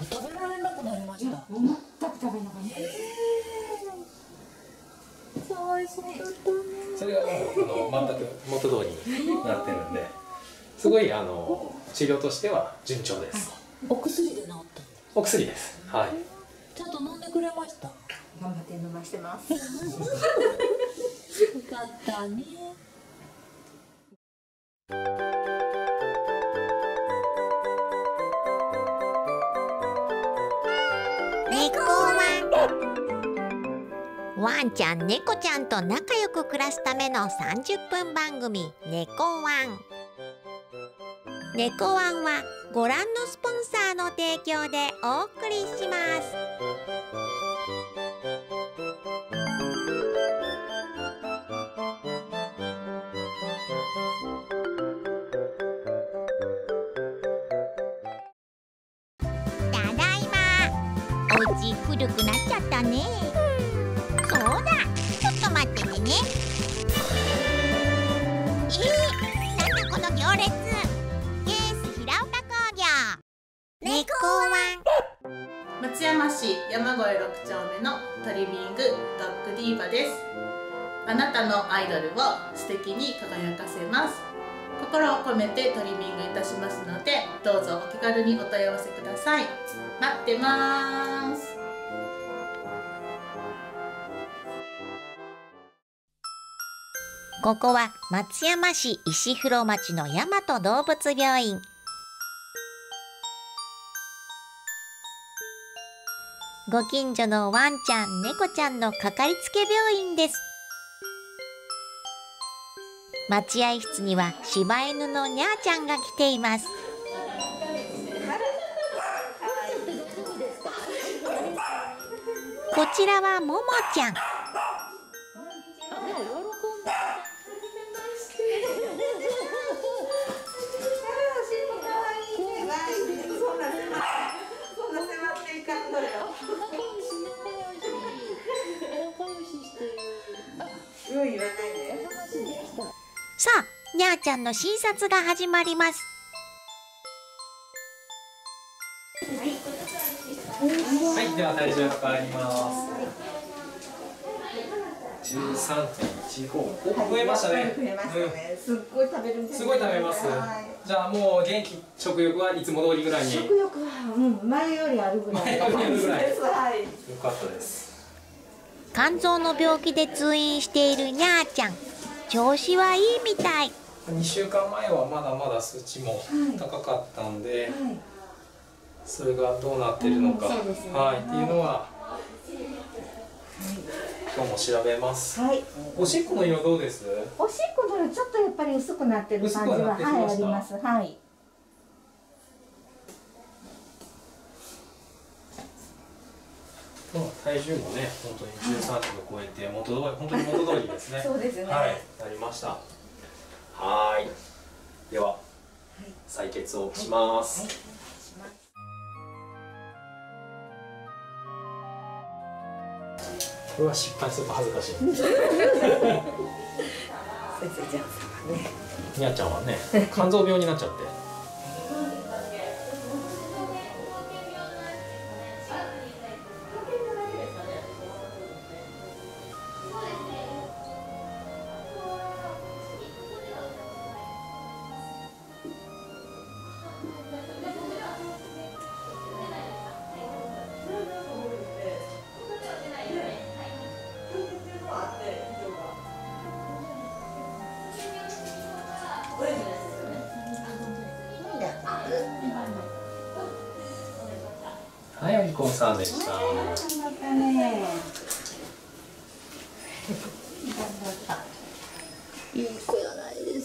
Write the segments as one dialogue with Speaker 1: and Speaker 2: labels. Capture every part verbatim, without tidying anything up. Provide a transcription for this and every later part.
Speaker 1: 食べられなくなりました。
Speaker 2: 全く食べなかった。
Speaker 1: かわいそうだったね。
Speaker 3: それがもうあの全く元通りになってるんで、すごいあの治療としては順調です。
Speaker 1: お薬で治った。
Speaker 3: お薬です。はい。
Speaker 1: ちゃんと飲んでくれました。
Speaker 2: 頑張って飲ましてます。よ
Speaker 1: かったね。
Speaker 4: 猫ワン。ワンちゃん猫ちゃんと仲良く暮らすためのさんじゅっぷん番組猫ワン。猫ワンはご覧のスポンサーの提供でお送りします。ただいま。お家古くなっちゃったね。そうだ、ちょっと待っててね。えー、なんだこの行列。ケース平岡工業猫ワン。
Speaker 5: 松山市山越ろく丁目のトリミングドッグディーバです。あなたのアイドルを素敵に輝かせます。心を込めてトリミングいたしますので、どうぞお気軽にお問い合わせください。待ってます。
Speaker 4: ここは松山市石風呂町の大和動物病院。ご近所のワンちゃん猫ちゃんのかかりつけ病院です。待合室には柴犬のにゃーちゃんが来ています。こちらはももちゃん。さあ、にゃーちゃんの診察が始まります。
Speaker 3: はい、では体重測ります。じゅうさんてんいちご、お、増えましたね。
Speaker 2: 増えましたね。すっごい食べるんです。
Speaker 3: すごい食べます。じゃあもう元気、食欲はいつも通りぐらいに。
Speaker 2: 食欲は、うん、前よりあるぐらい。
Speaker 3: 前よりあるぐらい。
Speaker 2: はい。
Speaker 3: よかったです。
Speaker 4: 肝臓の病気で通院しているにゃーちゃん。調子はいいみたい。
Speaker 3: にしゅうかんまえはまだまだ数値も高かったんで、はい、それがどうなってるのか、うんね、はい、っていうのは、はい、今日も調べます。はい。おしっこの色どうです？
Speaker 2: おしっこの色ちょっとやっぱり薄くなってる感じは、はい、あります。はい。
Speaker 3: 体重もね、本当にじゅうさんキロ超えて元通り、本当に元通りですね。
Speaker 2: そうですね。
Speaker 3: はい、なりました。はい。では、はい、採血をします。はいはい、これは失敗すると恥ずかしい。先生じゃんね。にゃーちゃんはね、肝臓病になっちゃって。はい、お利口さんでした。頑張ったね。
Speaker 1: いい子やないです。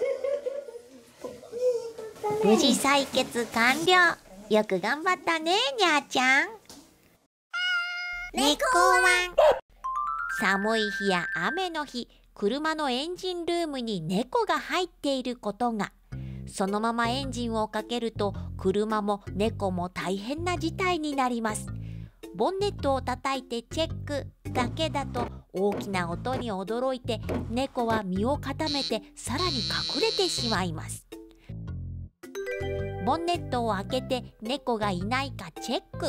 Speaker 4: 無事採血完了。よく頑張ったね、にゃーちゃん。猫ワン。寒い日や雨の日、車のエンジンルームに猫が入っていることが。そのままエンジンをかけると車も猫も大変な事態になります。ボンネットを叩いてチェックだけだと大きな音に驚いて猫は身を固めてさらに隠れてしまいます。 ボンネットを開けて猫がいないかチェック。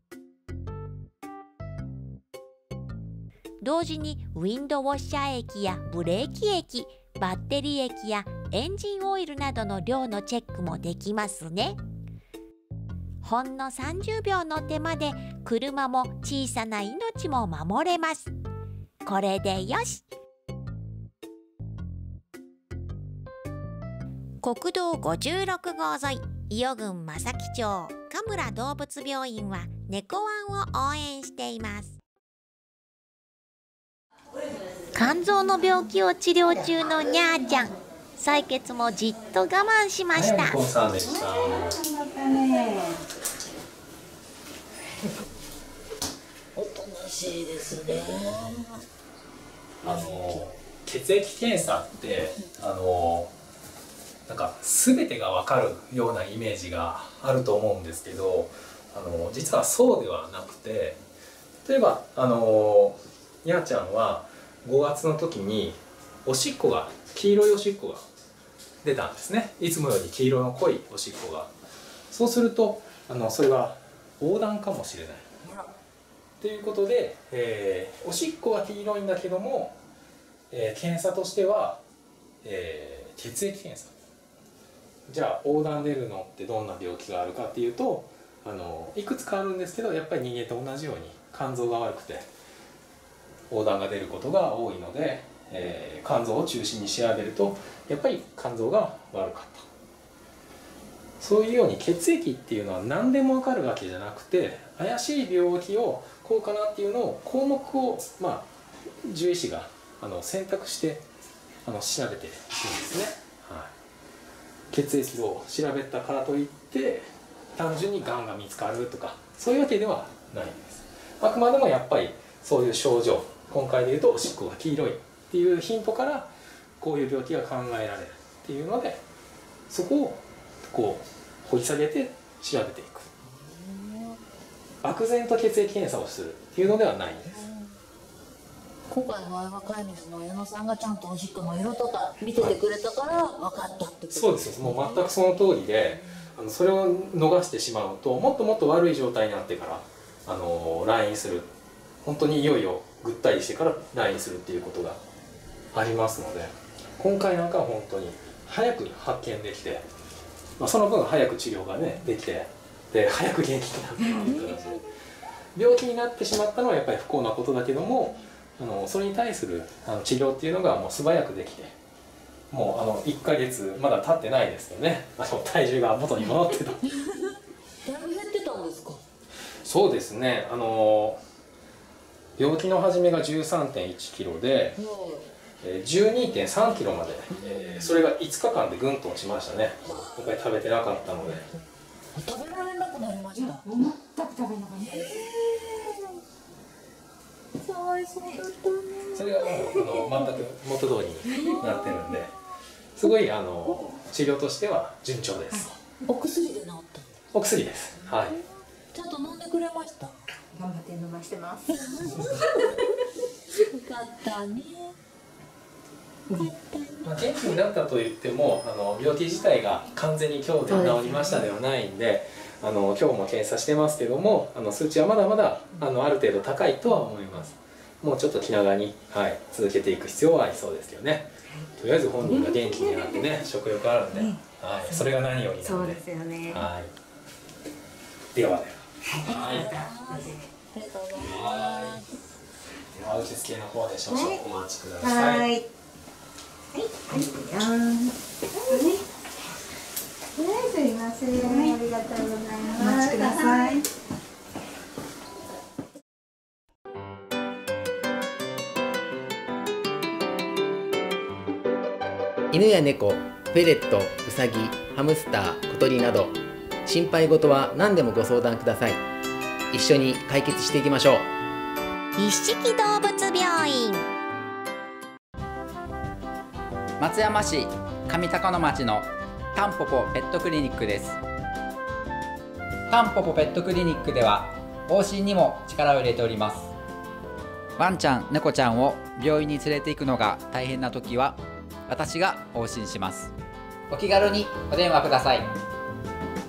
Speaker 4: 同時にウィンドウォッシャー液やブレーキ液、バッテリー液やエンジンオイルなどの量のチェックもできますね。ほんのさんじゅうびょうの手間で車も小さな命も守れます。これでよし。国道ごじゅうろくごう沿い、伊予郡正木町神村動物病院は猫ワンを応援しています。肝臓の病気を治療中のにゃーちゃん、採血もじっと我慢しました。
Speaker 3: 猫さんでした。
Speaker 1: おとなしいですね。
Speaker 3: あの血液検査ってあのなんか全てが分かるようなイメージがあると思うんですけど、あの実はそうではなくて、例えばあのにゃーちゃんはごがつの時におしっこが黄色いおしっこが出たんですね。いつもより黄色の濃いおしっこが。そうするとあのそれは黄疸かもしれないということで、えー、おしっこは黄色いんだけども、えー、検査としては、えー、血液検査。じゃあ黄疸出るのってどんな病気があるかっていうと、あのいくつかあるんですけど、やっぱり人間と同じように肝臓が悪くて黄疸が出ることが多いので、えー、肝臓を中心に調べるとやっぱり肝臓が悪かった。そういうように血液っていうのは何でも分かるわけじゃなくて、怪しい病気をこうかなっていうのを項目を、まあ、獣医師があの選択してあの調べていくんですね。はい、血液を調べたからといって単純にがんが見つかるとかそういうわけではないんです。あくまでもやっぱりそういう症状、今回でいうとおしっこが黄色いっていうヒントからこういう病気が考えられるっていうので、そこをこう掘り下げて調べていく。漠然と血液検査をするっていうのではないんです。
Speaker 1: 今回の若い水の矢野さんがちゃんとおしっこの色とか見ててくれたから分かったってこと。
Speaker 3: そうです。もう全くその通りで、あのそれを逃してしまうともっともっと悪い状態になってからあの来院する、本当にいよいよぐったりしてから来院するっていうことがありますので、今回なんかは本当に早く発見できて、まあ、その分早く治療がねできて、で早く元気になってっていう形で、病気になってしまったのはやっぱり不幸なことだけども、あのそれに対するあの治療っていうのがもう素早くできて、もうあのいっかげつまだ経ってないですよね。あの体重が元に戻ってた。だい
Speaker 1: ぶ減ってたんですか。
Speaker 3: そうですね。あの病気の始めが じゅうさんてんいちキロで、えー、じゅうにてんさんキロまで、えー、それがいつかかんでぐんと落ちましたね。やっぱり食べてなかったので。
Speaker 1: 食べられなくなりました。
Speaker 2: 全く食べなかった。
Speaker 1: かわいそうだったね。
Speaker 3: それがあの全く元通りになってるんで、すごいあの治療としては順調です。
Speaker 1: お薬で治った。
Speaker 3: お薬です。はい。
Speaker 1: ちゃんと飲んでくれました。
Speaker 2: 頑張って飲ましてます。
Speaker 1: よかったね。
Speaker 3: まあ、元気になったと言ってもあの病気自体が完全に今日で治りましたではないんで、あの今日も検査してますけども、あの数値はまだまだあのある程度高いとは思います。もうちょっと気長に、はい、続けていく必要はありそうですよね。とりあえず本人が元気になってね、食欲あるんで、はい、それが何よりなんで。
Speaker 2: そうですよね。
Speaker 3: はい。ではでは。はい。
Speaker 1: ありがとうございます。
Speaker 3: では受付の方で少々お待ちください。
Speaker 2: はい。はい。はい。すいません。ありがとうございます。お待ちください。
Speaker 6: 犬や猫、フェレット、ウサギ、ハムスター、小鳥など心配事は何でもご相談ください。一緒に解決していきましょう。
Speaker 4: 一色動物病院。
Speaker 7: 松山市上高野町のタンポポペットクリニックです。タンポポペットクリニックでは往診にも力を入れております。ワンちゃん、猫ちゃんを病院に連れて行くのが大変な時は私が往診します。お気軽にお電話ください。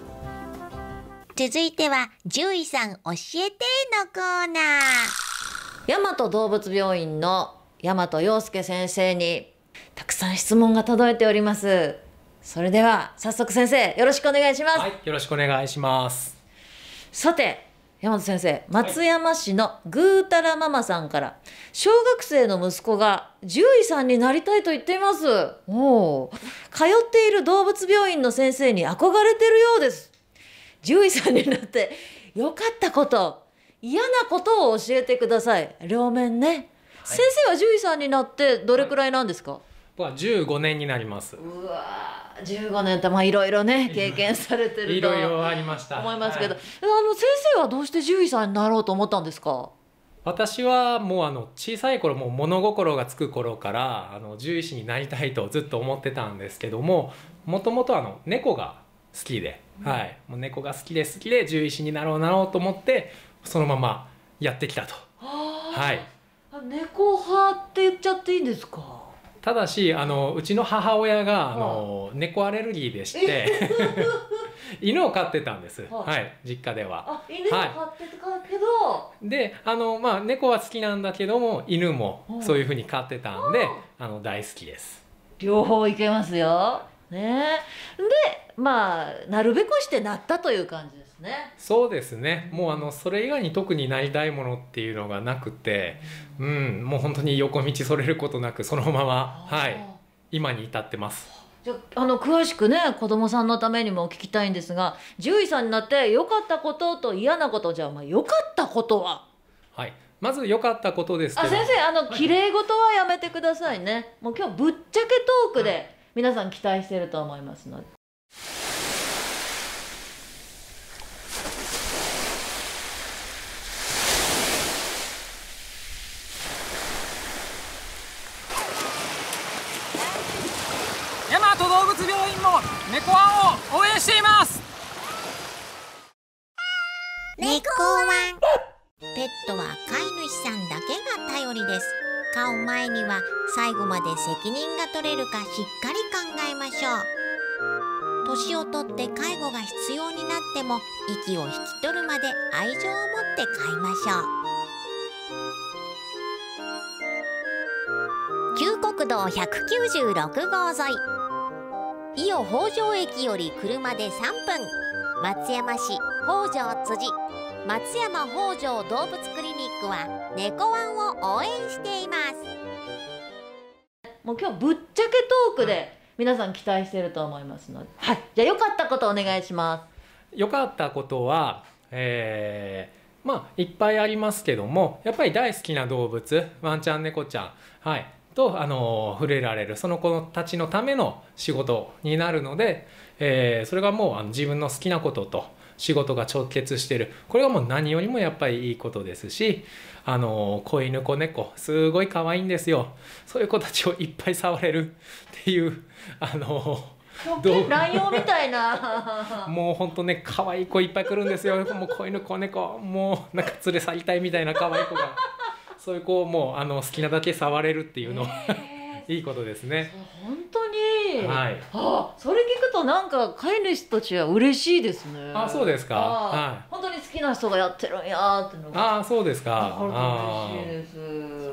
Speaker 4: 続いては獣医さん教えてのコーナー。
Speaker 8: 大和動物病院の大和陽介先生にたくさん質問が届いております。それでは早速先生よろしくお願いします。
Speaker 3: はい、よろしくお願いします。
Speaker 8: さて大和先生、松山市のぐーたらママさんから、小学生の息子が獣医さんになりたいと言っています。おー、通っている動物病院の先生に憧れてるようです。獣医さんになってよかったこと、嫌なことを教えてください。両面ね、はい、先生は獣医さんになってどれくらいなんですか？
Speaker 3: 僕はじゅうごねんになります。
Speaker 8: うわー、じゅうごねんってまあいろいろね経験されてると
Speaker 3: いろいろありました
Speaker 8: 思いますけど、
Speaker 3: はい、
Speaker 8: あの先生はどうして獣医さんになろうと思ったんですか？
Speaker 3: 私はもうあの小さい頃、もう物心がつく頃からあの獣医師になりたいとずっと思ってたんですけども、もともとあの猫が好きで、うん、はい、もう猫が好きで好きで獣医師になろうなろうと思ってそのままやってきたと。はい。
Speaker 8: 猫派って言っちゃっていいんですか？
Speaker 3: ただしあのうちの母親があの猫アレルギーでして犬を飼ってたんです、はい、実家では。
Speaker 8: あ、犬を飼ってたけど、はい、
Speaker 3: であの、まあ、猫は好きなんだけども犬もそういうふうに飼ってたんであの大好きです。
Speaker 8: 両方いけますよ、ね、でまあなるべくしてなったという感じですね。
Speaker 3: そうですね、もうあのそれ以外に特になりたいものっていうのがなくて、うん、もう本当に横道それることなくそのまま、はい、今に至ってます。
Speaker 8: じゃあの詳しくね子供さんのためにも聞きたいんですが、獣医さんになって良かったことと嫌なこと、じゃあまあ良かったことは？
Speaker 3: はい、まず良かったことですけど、
Speaker 8: あ、先生あの綺麗事はやめてくださいね。もう今日ぶっちゃけトークで皆さん期待してると思いますので。
Speaker 9: 大和動物病院も猫ワンを応援しています。
Speaker 4: 猫ワン。ペットは飼い主さんだけが頼りです。飼う前には最後まで責任が取れるかしっかり考えましょう。年をとって介護が必要になっても息を引き取るまで愛情を持って飼いましょう。旧国道ひゃくきゅうじゅうろくごう沿い、伊予北条駅より車でさんぷん、松山市北条辻松山北条動物クリニックは猫ワンを応援しています。
Speaker 8: もう今日ぶっちゃけトークで皆さん期待してると思いますので、はい、じゃあ良かったことお願いします。
Speaker 3: 良かったことは、えー、まあいっぱいありますけども、やっぱり大好きな動物、ワンちゃん猫ちゃん、はい、とあの触れられるその子たちのための仕事になるので、えー、それがもうあの自分の好きなことと仕事が直結してる、これがもう何よりもやっぱりいいことですし、あの子犬子猫すごい可愛いんですよ。そういう子たちをいっぱい触れるっていうあの
Speaker 8: ライオンみたいな
Speaker 3: もうほんとね可愛い子いっぱい来るんですよ。もう子犬子猫もうなんか連れ去りたいみたいな可愛い子がそういう子をもうあの好きなだけ触れるっていうのいいことですね。
Speaker 8: 本当に、
Speaker 3: はい、
Speaker 8: あ、それ聞くとなんか飼い主たちは嬉しいですね。
Speaker 3: あ、そうですか。はい、
Speaker 8: 本当に好きな人がやってるんやってのが。
Speaker 3: あ、そうですか。
Speaker 8: 嬉しいです。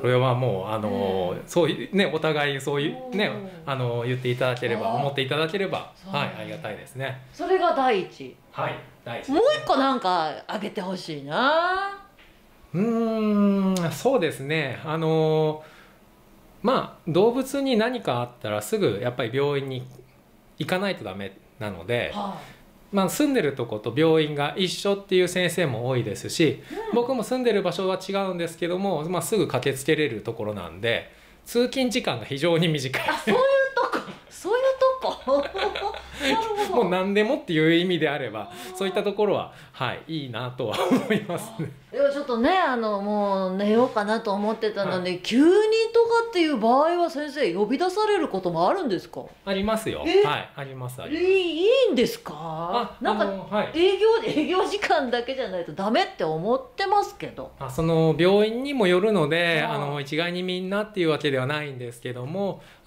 Speaker 3: それはもうあの、ね、そういうねお互いそういうねあの言っていただければ思っていただければ、はい、ありがたいですね。
Speaker 8: それが第一。
Speaker 3: はい、第一、
Speaker 8: ね。もう一個なんかあげてほしいな。
Speaker 3: うーん、そうですね。あのまあ動物に何かあったらすぐやっぱり病院に行かないとダメなので、はあ、まあ住んでるとこと病院が一緒っていう先生も多いですし、うん、僕も住んでる場所は違うんですけども、まあ、すぐ駆けつけれるところなんで通勤時間が非常に短い。
Speaker 8: あ、そういうとこそういうとこ
Speaker 3: もう何でもっていう意味であればそういったところは、はい、いいなとは思いますね。
Speaker 8: いやちょっとねあのもう寝ようかなと思ってたので、はい、急にとかっていう場合は先生呼び出されることもあるんですか？
Speaker 3: ありますよ。はい、ありますあります。
Speaker 8: いいんですか？あ、なんか、はい、営業営業時間だけじゃないとダメって思ってますけど。
Speaker 3: あ、その病院にもよるのであの一概にみんなっていうわけではないんですけども、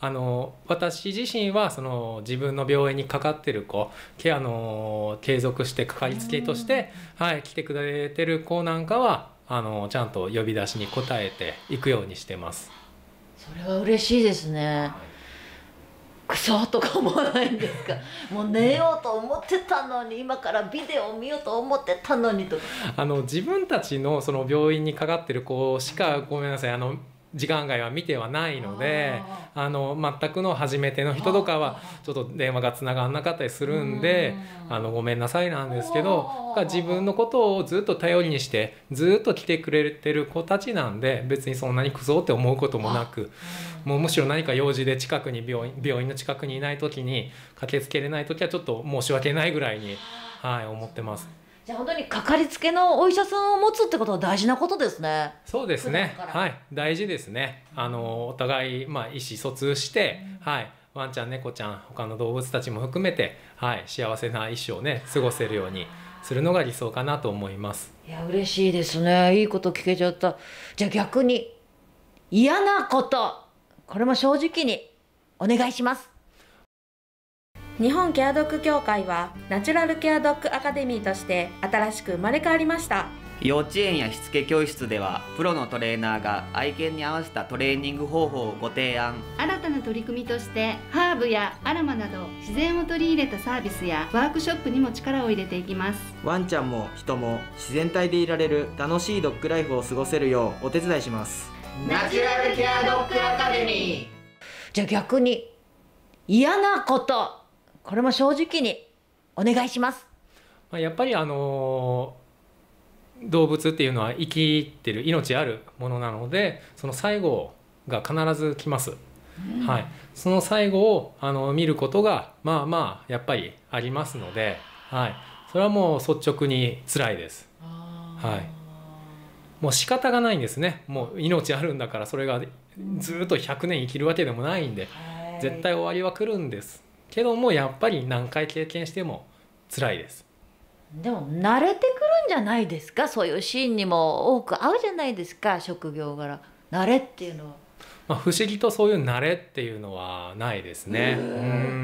Speaker 3: あの私自身はその自分の病院にかかってる子、ケアの継続してかかりつけとして、はい、来てくれてる子なんかはあのちゃんと呼び出しに応えていくようにしてます。
Speaker 8: それは嬉しいですね。クソとか思わないんですか？もう寝ようと思ってたのに、今からビデオを見ようと思ってたのにとか。
Speaker 3: あの自分たちのその病院にかかってる子しかごめんなさいあの時間外は見てはないので、あの全くの初めての人とかはちょっと電話がつながんなかったりするんで、あのごめんなさいなんですけど、自分のことをずっと頼りにしてずっと来てくれてる子たちなんで、別にそんなにクソって思うこともなく、もうむしろ何か用事で近くに病院病院の近くにいない時に駆けつけれない時はちょっと申し訳ないぐらいに、はい、思ってます。
Speaker 8: じゃあ本当にかかりつけのお医者さんを持つってことは大事なことですね。
Speaker 3: そうですね。はい、大事ですね。あのお互いまあ意思疎通して、うん、はい、ワンちゃん猫ちゃん他の動物たちも含めて、はい、幸せな一生をね過ごせるようにするのが理想かなと思います。
Speaker 8: いや嬉しいですね。いいこと聞けちゃった。じゃあ逆に嫌なこと、これも正直にお願いします。
Speaker 10: 日本ケアドッグ協会はナチュラルケアドッグアカデミーとして新しく生まれ変わりました。
Speaker 11: 幼稚園やしつけ教室ではプロのトレーナーが愛犬に合わせたトレーニング方法をご提案。
Speaker 12: 新たな取り組みとしてハーブやアロマなど自然を取り入れたサービスやワークショップにも力を入れていきます。
Speaker 13: ワンちゃんも人も自然体でいられる楽しいドッグライフを過ごせるようお手伝いします。
Speaker 14: ナチュラルケアドッグアカデミー。
Speaker 8: じゃあ逆に嫌なこと、これも正直にお願いします。
Speaker 3: やっぱりあの動物っていうのは生きてる命あるものなので、その最後が必ず来ます、うん、はい、その最後をあの見ることがまあまあやっぱりありますので、はい、それはもう率直に辛いです。はい、もう仕方がないんですね。もう命あるんだから、それがずっとひゃくねん生きるわけでもないんで、絶対終わりは来るんですけども、やっぱり何回経験しても辛いです。
Speaker 8: でも慣れてくるんじゃないですか。そういうシーンにも多く合うじゃないですか、職業柄。慣れっていうのは、
Speaker 3: まあ、不思議とそういう慣れっていうのはないですね。うん、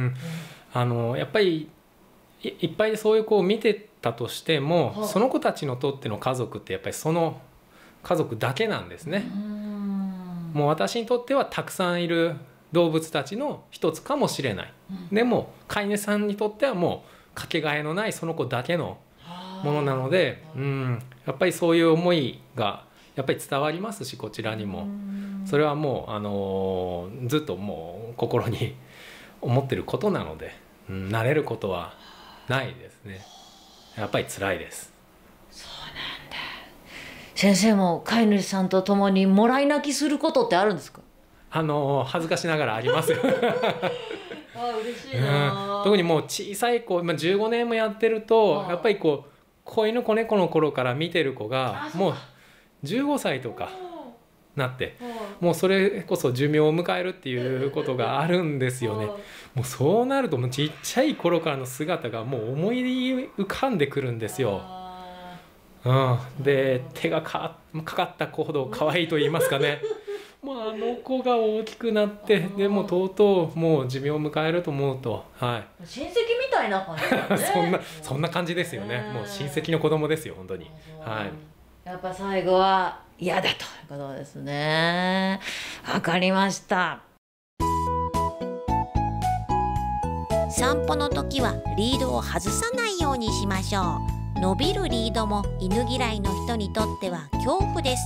Speaker 3: あのやっぱり い, いっぱいそういう子を見てたとしても、はあ、その子たちのとっての家族ってやっぱりその家族だけなんですね。うんもう私にとってはたくさんいる動物たちの一つかもしれない、うん、でも飼い主さんにとってはもうかけがえのないその子だけのものなので、うん、やっぱりそういう思いがやっぱり伝わりますし、こちらにもそれはもう、あのー、ずっともう心に思ってることなので、うん、慣れることはないですね。やっぱり辛いです。
Speaker 8: そうなんだ。先生も飼い主さんと共にもらい泣きすることってあるんですか？
Speaker 3: あの恥ずかしながらありますよ。
Speaker 8: あ、嬉しいな、
Speaker 3: うん、特にもう小さい子、まあ、じゅうごねんもやってるとやっぱりこう子犬子猫の頃から見てる子がもうじゅうごさいとかなってもうそれこそ寿命を迎えるっていうことがあるんですよね。もうそうなるともうちっちゃい頃からの姿がもう思い浮かんでくるんですよ。うん、で手がかかかった子ほど可愛いと言いますかね。もうあの子が大きくなってでもとうとうもう寿命を迎えると思うと、はい、
Speaker 8: 親戚みたいな感じだね。
Speaker 3: そんなそんな感じですよね。もう親戚の子供ですよ本当に。はい、
Speaker 8: やっぱ最後は嫌だということですね。わかりました。
Speaker 4: 散歩の時はリードを外さないようにしましょう。伸びるリードも犬嫌いの人にとっては恐怖です。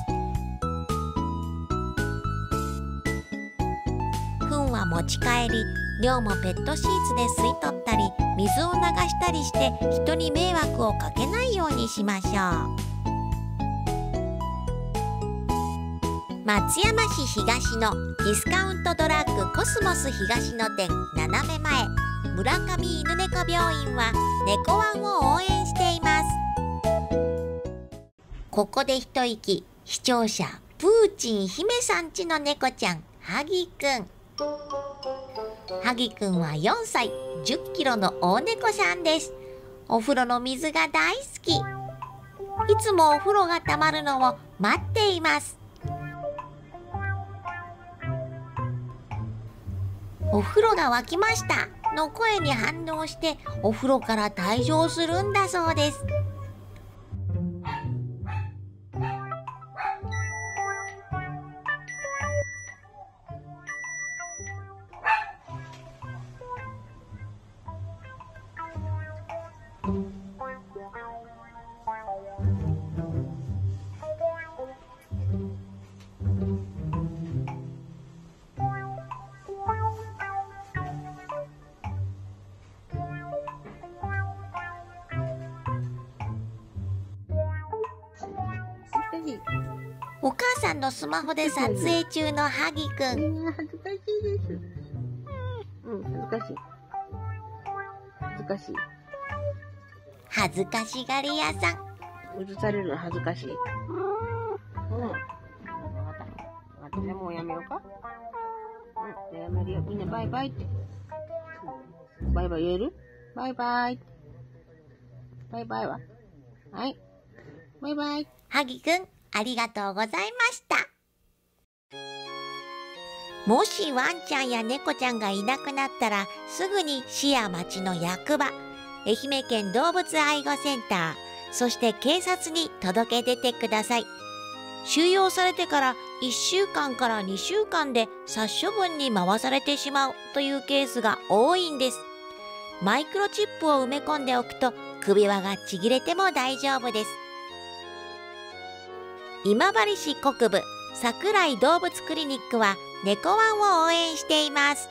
Speaker 4: 糞は持ち帰り、尿もペットシーツで吸い取ったり水を流したりして人に迷惑をかけないようにしましょう。松山市東のディスカウントドラッグコスモス東野店斜め前村上犬猫病院は猫ワンを応援しています。ここで一息、視聴者プーチン姫さんちの猫ちゃんハギくん。ハギくんはよんさい、じゅっキロの大猫さんです。お風呂の水が大好き。いつもお風呂がたまるのを待っています。 お風呂が沸きましたの声に反応してお風呂から退場するんだそうです。お母さんのスマホで撮影中のハギくん。
Speaker 15: 恥ずかしいです。うん、恥ずかしい。恥ずかしい。
Speaker 4: 恥ずかしがり屋さん。
Speaker 15: 映されるの恥ずかしい。うん。分かった。私はもうやめようか。うん、やめるよ。みんなバイバイって。バイバイ言える？バイバイ。バイバイは？はい。バイバイ。
Speaker 4: ハギくん、ありがとうございました。もしワンちゃんや猫ちゃんがいなくなったら、すぐに市や町の役場、愛媛県動物愛護センター、そして警察に届け出てください。収容されてからいっしゅうかんからにしゅうかんで殺処分に回されてしまうというケースが多いんです。マイクロチップを埋め込んでおくと首輪がちぎれても大丈夫です。今治市国部桜井動物クリニックは猫ワンを応援しています。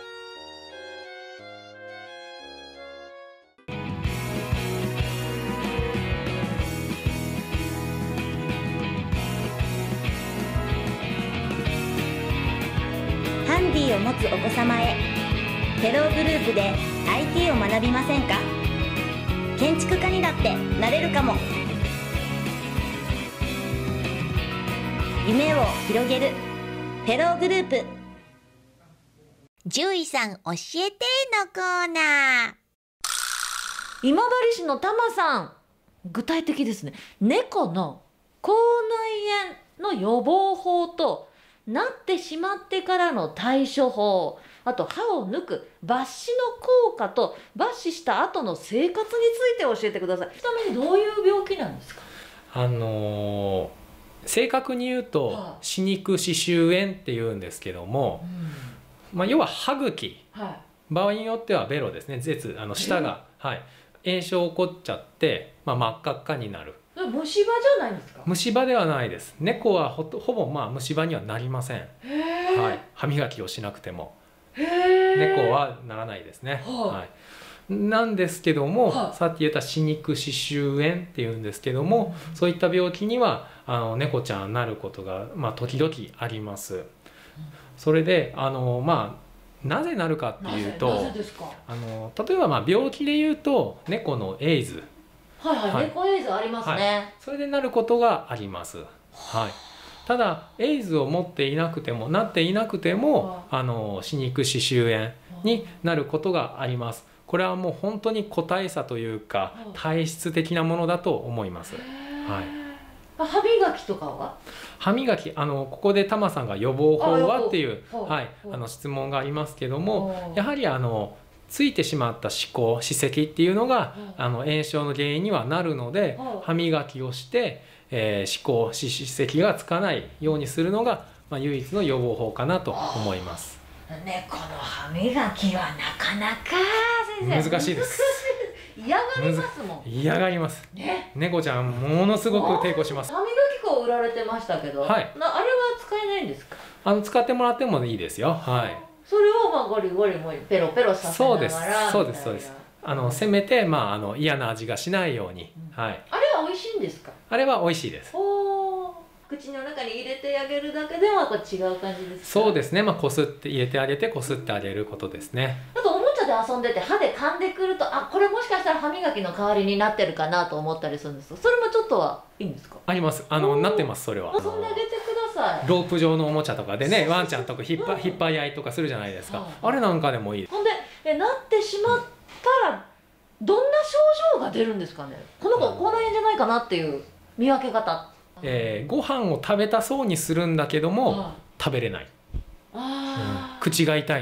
Speaker 16: ハンディを持つお子様へ、テログループで アイティー を学びませんか？建築家にだってなれるかも。夢を広げるフェローグループ。
Speaker 4: 獣医さん教えてのコーナー。
Speaker 8: 今治市のたまさん、具体的ですね。猫の口内炎の予防法となってしまってからの対処法、あと歯を抜く抜歯の効果と抜歯した後の生活について教えてください。ちなみにどういう病気なんですか？
Speaker 3: あのー正確に言うと、はあ、歯肉歯周炎っていうんですけども、うん、まあ、要は歯茎、はい、場合によってはベロですね、舌あの舌が、はい、炎症起こっちゃって、まあ、真っ赤っかになる。
Speaker 8: 虫歯じゃないですか？
Speaker 3: 虫歯ではないです。猫は ほ, ほぼまあ虫歯にはなりません。はい、歯磨きをしなくても猫はならないですね。はあ、はい、なんですけども、はあ、さっき言った歯肉歯周炎っていうんですけども、うん、そういった病気にはあの猫ちゃんなることが、まあ、時々あります。うん、それであのまあなぜなるかっていうと、あの例えばまあ病気で言うと猫のエイズ、
Speaker 8: はいはい、はい、猫エイズありますね。はい、
Speaker 3: それでなることがあります。はい。ただエイズを持っていなくてもなっていなくても、あの歯肉歯周炎になることがあります。これはもう本当に個体差というか体質的なものだと思います。はい。
Speaker 8: 歯磨きとかは？
Speaker 3: 歯磨き、あのここでタマさんが予防法はっていう、はい、あの質問がありますけども、やはりあのついてしまった歯垢、歯石っていうのがあの炎症の原因にはなるので、歯磨きをして、えー、歯垢、歯石がつかないようにするのが、まあ、唯一の予防法かなと思います。
Speaker 8: 猫の歯磨きはなかなか先生
Speaker 3: 難しいです。
Speaker 8: 嫌がりますもん。
Speaker 3: 嫌がります。ね、猫ちゃんものすごく抵抗します。
Speaker 8: 歯磨き粉売られてましたけど、はい、なあれは使えないんですか？
Speaker 3: あの使ってもらってもいいですよ。はい。
Speaker 8: それをまあゴリゴリもペロペロさせながら。
Speaker 3: そうです、そうです、そうです。あのせめてまああの嫌な味がしないように、うん、はい。
Speaker 8: あれは美味しいんですか？
Speaker 3: あれは美味しいです。
Speaker 8: お口の中に入れてあげるだけでは違う感じですか？
Speaker 3: そうですね。まあこすって入れてあげてこすってあげることですね。
Speaker 8: あとおもちゃで遊んでて歯で噛んでくると、あ、これもしかしたら歯磨きの代わりになってるかなと思ったりするんです。それもちょっとはいいんですか？
Speaker 3: あります。あのなってます。それは。
Speaker 8: 遊んであげてください。
Speaker 3: ロープ状のおもちゃとかでね、ワンちゃんとか引っ張引っ張り合いとかするじゃないですか。あれなんかでもいい。
Speaker 8: ほんでえなってしまったらどんな症状が出るんですかね？この子口内炎じゃないかなっていう見分け方。
Speaker 3: えー、ご飯を食べたそうにするんだけども、はあ、食べれない、あ、うん、口が痛いんで、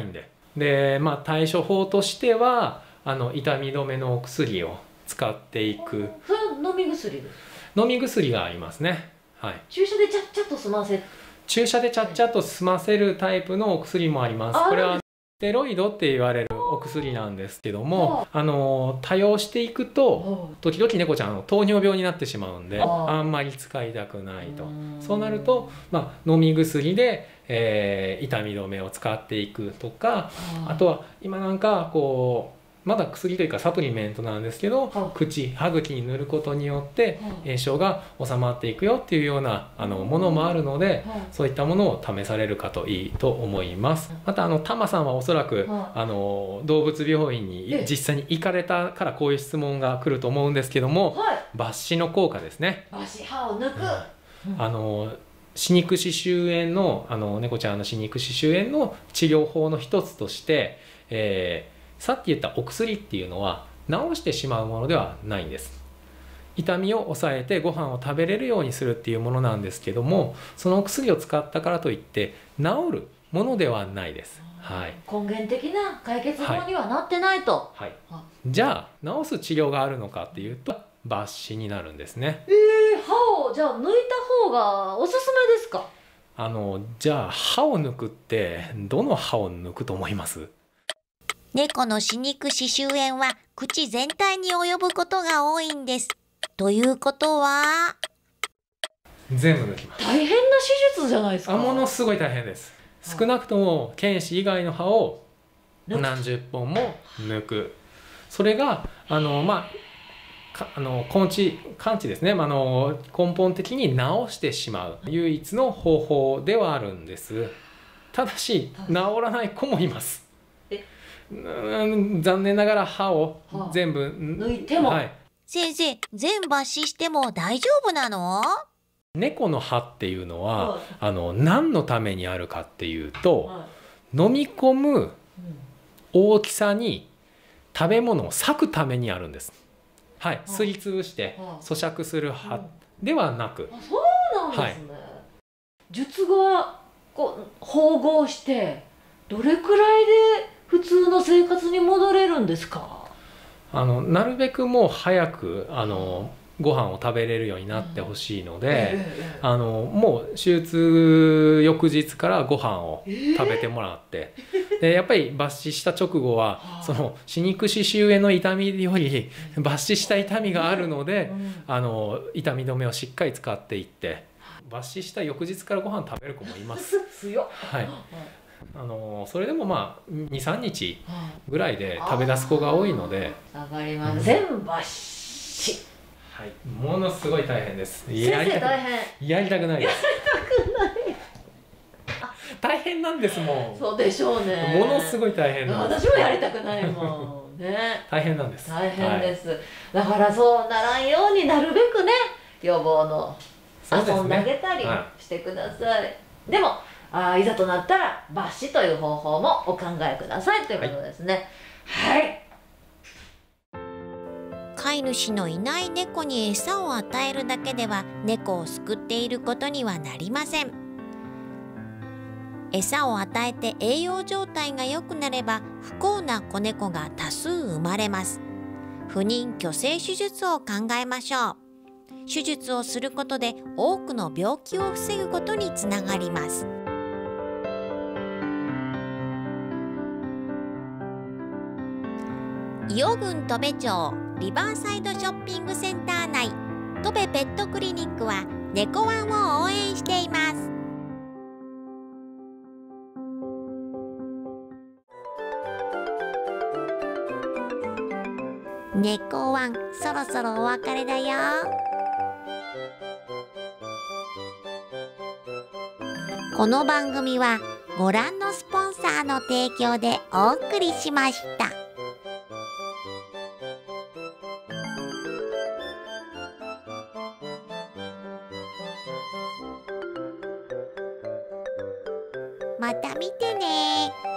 Speaker 3: で、まあ、対処法としてはあの痛み止めのお薬を使っていく。
Speaker 8: それは飲み薬です。
Speaker 3: 飲み薬がありますね。はい。
Speaker 8: 注射でちゃっちゃっと済ませ。
Speaker 3: 注射でちゃっちゃっと済ませるタイプのお薬もあります。これはステロイドって言われるお薬なんですけども、あの多用していくと時々猫ちゃんの糖尿病になってしまうんで、あんまり使いたくないと。そうなると、まあ、飲み薬で、えー、痛み止めを使っていくとか、あとは今なんかこうまだ薬というかサプリメントなんですけど、口歯茎に塗ることによって炎症が収まっていくよっていうようなあのものもあるので、そういったものを試されるかといいと思います。またあのタマさんはおそらくあの動物病院に実際に行かれたからこういう質問が来ると思うんですけども、抜歯の効果ですね。
Speaker 8: 抜歯、歯を抜く、
Speaker 3: あの歯肉歯周炎のあの猫ちゃんの歯肉歯周炎の治療法の一つとして、えーさっき言ったお薬っていうのは治してしまうものではないんです。痛みを抑えてご飯を食べれるようにするっていうものなんですけども、そのお薬を使ったからといって治るものではないです。はい、
Speaker 8: 根源的な解決法にはなってないと。
Speaker 3: はいはい、じゃあ治す治療があるのかっていうと抜歯になるんですね。
Speaker 8: えー、歯をじゃあ抜いた方がおすすめですか？
Speaker 3: あのじゃあ歯を抜くってどの歯を抜くと思います？
Speaker 4: 猫の歯肉歯周炎は口全体に及ぶことが多いんです。ということは
Speaker 3: 全部抜きます。
Speaker 8: 大変な手術じゃないですか。
Speaker 3: あ、ものすごい大変です。少なくとも犬歯以外の歯を何十本も抜く。それがあのまあかあの根治完治ですね、あの根本的に治してしまう唯一の方法ではあるんです。ただし治らない子もいます。うん残念ながら歯を全部、はあ、
Speaker 8: 抜いても、はい、
Speaker 4: 先生全抜歯しても大丈夫なの？
Speaker 3: 猫の歯っていうのは、はい、あの何のためにあるかっていうと、はい、飲み込む大きさに食べ物を裂くためにあるんです。はい、はい、すりつぶして咀嚼する歯ではなく、
Speaker 8: うん、そうなんですね、はい、術後こう縫合してどれくらいで普通の生活に戻れるんですか？
Speaker 3: あのなるべくもう早くあのご飯を食べれるようになってほしいので、うんえー、あのもう手術翌日からご飯を食べてもらって、えー、でやっぱり抜歯した直後はその歯肉歯周炎の痛みより抜歯した痛みがあるので、うん、あの痛み止めをしっかり使っていって抜歯した翌日からご飯食べる子もいます。
Speaker 8: 強っ、
Speaker 3: はい、あのそれでもまあにさんにちぐらいで食べ出す子が多いので。
Speaker 8: わかります。全部抜歯。
Speaker 3: はい、ものすごい大変です。
Speaker 8: 先生大変。
Speaker 3: やりたくないです。
Speaker 8: やりたくない。
Speaker 3: 大変なんですもん。
Speaker 8: そうでしょうね。
Speaker 3: ものすごい大変なんです。
Speaker 8: 私もやりたくないもん。ね。
Speaker 3: 大変なんです。
Speaker 8: 大変です。はい、だからそうならんようになるべくね、予防の遊んであげたりしてください。ね、はい、でも。あいざとなったら抜歯という方法もお考えくださいということですね。はい、はい、
Speaker 4: 飼い主のいない猫に餌を与えるだけでは猫を救っていることにはなりません。餌を与えて栄養状態が良くなれば不幸な子猫が多数生まれます。不妊去勢手術を考えましょう。手術をすることで多くの病気を防ぐことにつながります。伊予郡戸部町リバーサイドショッピングセンター内戸部ペットクリニックは猫ワンを応援しています。猫ワンそろそろお別れだよ。この番組はご覧のスポンサーの提供でお送りしました。また見てね。